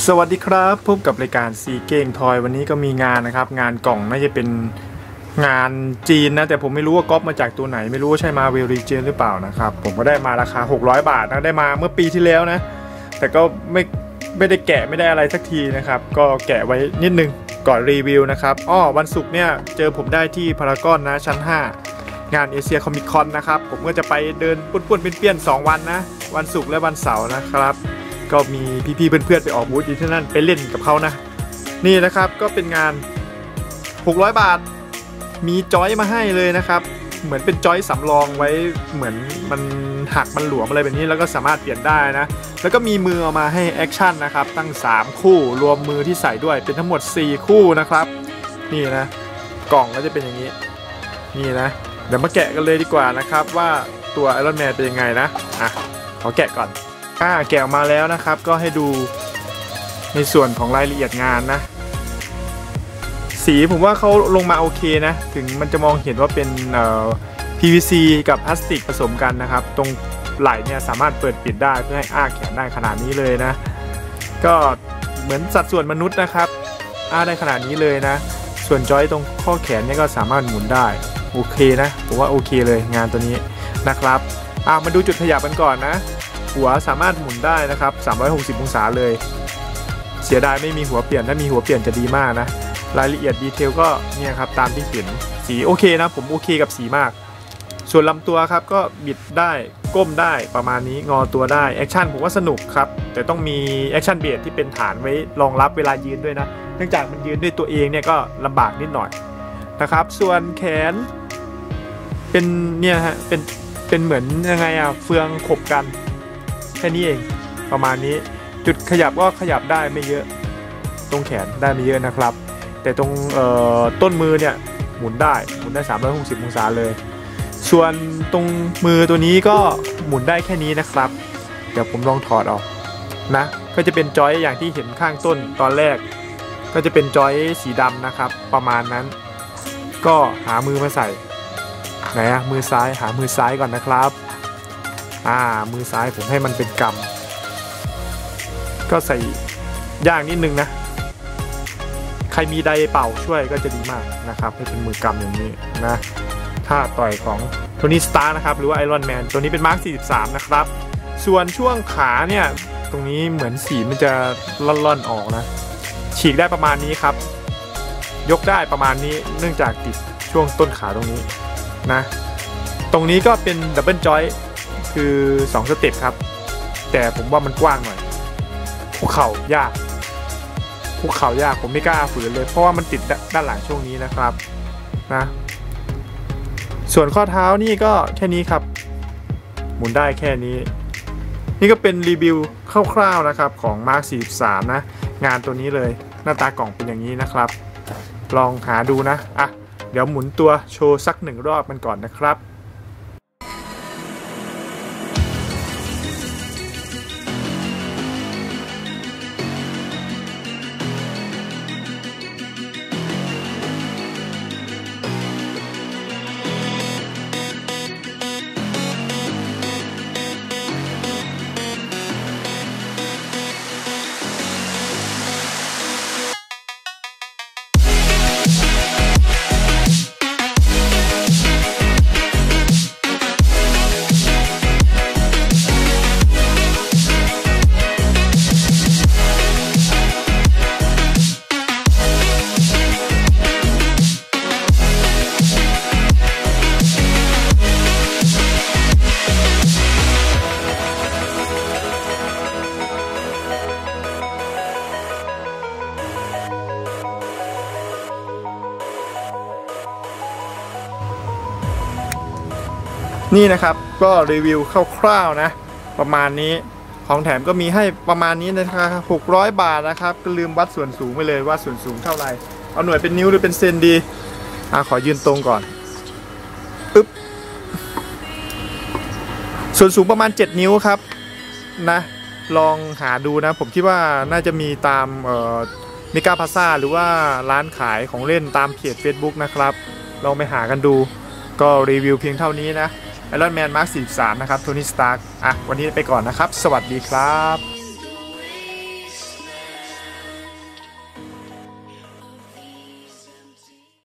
สวัสดีครับพบกับรายการซีเก้งทอยวันนี้ก็มีงานนะครับงานกล่องน่าจะเป็นงานจีนนะแต่ผมไม่รู้ว่าก๊อปมาจากตัวไหนไม่รู้ว่าใช่มาเวลรีเจนหรือเปล่านะครับผมก็ได้มาราคา600 บาทนะได้มาเมื่อปีที่แล้วนะแต่ก็ไม่ได้แกะไม่ได้อะไรสักทีนะครับก็แกะไว้นิดนึงก่อนรีวิวนะครับวันศุกร์เนี่ยเจอผมได้ที่พารากอนนะชั้น5งานเอเชียคอมิคอนนะครับผมก็จะไปเดินปุ้นๆเปี้ยนๆ2 วันนะวันศุกร์และวันเสาร์นะครับก็มีพี่ๆเพื่อนๆไปออกบูธอยู่ที่นั่นไปเล่นกับเขานะนี่นะครับก็เป็นงาน600 บาทมีจอยมาให้เลยนะครับเหมือนเป็นจอยสำรองไว้เหมือนมันหักมันหลวมอะไรแบบนี้แล้วก็สามารถเปลี่ยนได้นะแล้วก็มีมือเอามาให้แอคชั่นนะครับตั้ง3 คู่รวมมือที่ใส่ด้วยเป็นทั้งหมด4 คู่นะครับนี่นะกล่องก็จะเป็นอย่างนี้นี่นะเดี๋ยวมาแกะกันเลยดีกว่านะครับว่าตัวไอรอนแมนเป็นยังไงนะขอแกะก่อนแกะออกมาแล้วนะครับก็ให้ดูในส่วนของรายละเอียดงานนะสีผมว่าเขาลงมาโอเคนะถึงมันจะมองเห็นว่าเป็นPVC กับพลาสติกผสมกันนะครับตรงไหล่เนี่ยสามารถเปิดปิดได้เพื่อให้แขนได้ขนาดนี้เลยนะก็เหมือนสัดส่วนมนุษย์นะครับได้ขนาดนี้เลยนะส่วนจอยตรงข้อแขนเนี่ยก็สามารถหมุนได้โอเคนะผมว่าโอเคเลยงานตัวนี้นะครับมาดูจุดขยับกันก่อนนะหัวสามารถหมุนได้นะครับ360 องศาเลยเสียดายไม่มีหัวเปลี่ยนถ้ามีหัวเปลี่ยนจะดีมากนะรายละเอียดดีเทลก็เนี่ยครับตามที่เห็นสีโอเคนะผมโอเคกับสีมากส่วนลำตัวครับก็บิดได้ก้มได้ประมาณนี้งอตัวได้แอคชั่นผมว่าสนุกครับแต่ต้องมีแอคชั่นเบสที่เป็นฐานไว้รองรับเวลายืนด้วยนะเนื่องจากมันยืนด้วยตัวเองเนี่ยก็ลำบากนิดหน่อยนะครับส่วนแขนเป็นเนี่ยฮะเป็นเหมือนยังไงเฟืองขบกันแค่นี้เองประมาณนี้จุดขยับก็ขยับได้ไม่เยอะตรงแขนได้ไม่เยอะนะครับแต่ตรงต้นมือเนี่ยหมุนได้360 องศาเลยส่วนตรงมือตัวนี้ก็หมุนได้แค่นี้นะครับเดี๋ยวผมลองถอดออกนะก็จะเป็นจอยอย่างที่เห็นข้างต้นตอนแรกก็จะเป็นจอยสีดำนะครับประมาณนั้นก็หามือมาใส่ไหนมือซ้ายหามือซ้ายก่อนนะครับมือซ้ายผมให้มันเป็นกำก็ใส่ย่างนิดนึงนะใครมีไดเป่าช่วยก็จะดีมากนะครับให้เป็นมือกำอย่างนี้นะท่าต่อยของโทนี่สตาร์นะครับหรือว่าไอรอนแมนตัวนี้เป็นมาร์ค 43นะครับส่วนช่วงขาเนี่ยตรงนี้เหมือนสีมันจะล่อนๆออกนะฉีกได้ประมาณนี้ครับยกได้ประมาณนี้เนื่องจากติดช่วงต้นขาตรงนี้นะตรงนี้ก็เป็นดับเบิลจอยคือ2 สเต็ปครับแต่ผมว่ามันกว้างหน่อยคุกเข่ายากผมไม่กล้าฝืนเลยเพราะว่ามันติดด้านหลังช่วงนี้นะครับนะส่วนข้อเท้านี่ก็แค่นี้ครับหมุนได้แค่นี้นี่ก็เป็นรีวิวคร่าวๆนะครับของ Mark 43นะงานตัวนี้เลยหน้าตากล่องเป็นอย่างนี้นะครับลองหาดูนะเดี๋ยวหมุนตัวโชว์สัก1 รอบมันก่อนนะครับนี่นะครับก็รีวิวคร่าวๆนะประมาณนี้ของแถมก็มีให้ประมาณนี้นะครับ600 บาทนะครับก็ลืมวัดส่วนสูงไปเลยว่าส่วนสูงเท่าไหร่เอาหน่วยเป็นนิ้วหรือเป็นเซนดีขอยืนตรงก่อนปึ๊บส่วนสูงประมาณ7 นิ้วครับนะลองหาดูนะผมคิดว่าน่าจะมีตามเมกาพลาซ่าหรือว่าร้านขายของเล่นตามเพจ Facebook นะครับลองไปหากันดูก็รีวิวเพียงเท่านี้นะไอรอนแมนมาร์ค 43นะครับโทนี่สตาร์กวันนี้ไปก่อนนะครับสวัสดีครับ